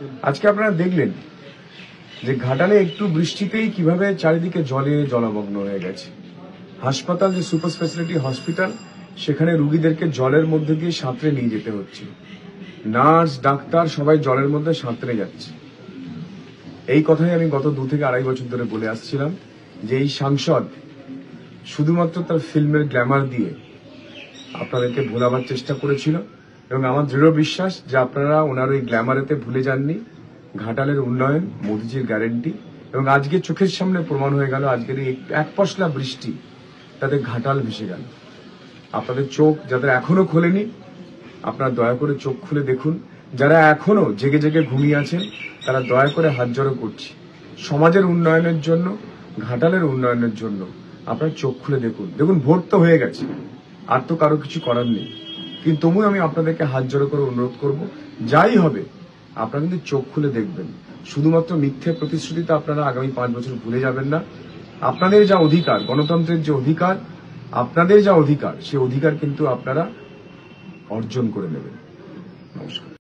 আজকে আপনারা দেখলেন যে ঘাটালে একটু বৃষ্টিতেই কিভাবে চারিদিকে জলে জলমগ্ন হয়ে গেছে। হাসপাতাল, যে সুপার স্পেশালিটি হসপিটাল, সেখানে রুগীদেরকে জলের মধ্যে দিয়ে সাঁতরে নিয়ে যেতে হচ্ছে। নার্স, ডাক্তার সবাই জলের মধ্যে সাঁতরে যাচ্ছে। এই কথাই আমি গত 2 থেকে 2.5 বছর ধরে বলে আসছিলাম যে এই সাংসদ শুধুমাত্র তার ফিল্মের গ্ল্যামার দিয়ে আপনাদেরকে ভোলাবার চেষ্টা করেছিল, এবং আমার দৃঢ় বিশ্বাস যে আপনারা ওনার ওই গ্ল্যামারেতে ভুলে যাননি ঘাটালের উন্নয়ন, মোদিজির গ্যারেন্টি। এবং আজকে চোখের সামনে প্রমাণ হয়ে গেল, আজকের এই এক পশলা বৃষ্টি তাদের ঘাটাল ভেসে গেল। আপনাদের চোখ যাদের এখনো খোলেনি, আপনারা দয়া করে চোখ খুলে দেখুন। যারা এখনো জেগে জেগে ঘুমিয়ে আছেন, তারা দয়া করে হাত জড়ো করছি, সমাজের উন্নয়নের জন্য, ঘাটালের উন্নয়নের জন্য আপনারা চোখ খুলে দেখুন। দেখুন, ভোট তো হয়ে গেছে, আর তো কারো কিছু করার নেই, কিন্তু তবুও আমি আপনাদেরকে হাত জড়ো করে অনুরোধ করব, যাই হবে আপনারা কিন্তু চোখ খুলে দেখবেন। শুধুমাত্র মিথ্যে প্রতিশ্রুতিতে আপনারা আগামী 5 বছর ভুলে যাবেন না। আপনাদের যা অধিকার, গণতন্ত্রের যে অধিকার, আপনাদের যা অধিকার, সেই অধিকার কিন্তু আপনারা অর্জন করে নেবেন। নমস্কার।